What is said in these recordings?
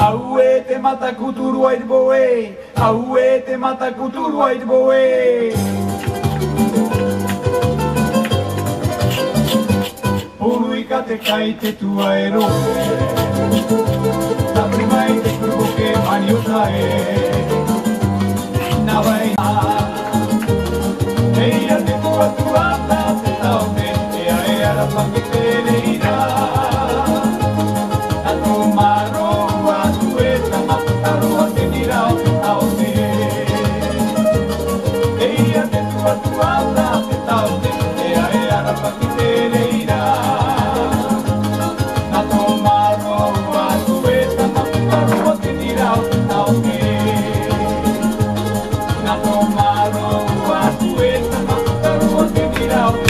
Aute mata kuturu ai boe, aute mata kuturu ai boe. Ului ca te cai te tu aeroe, la prima e te curvo che maniuta e na vai na. Eia te tua te taute, e aia la pangue le irá. A tomaro a tueta, maputaroa te dirá aute. Eia te tua te taute, e aia la pangue le irá. A tomaro a tueta, maputaroa te dirá aute. A tomaro a tueta, maputaroa te dirá aute.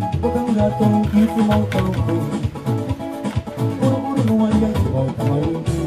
Buru-buru nuan yang kau tahu.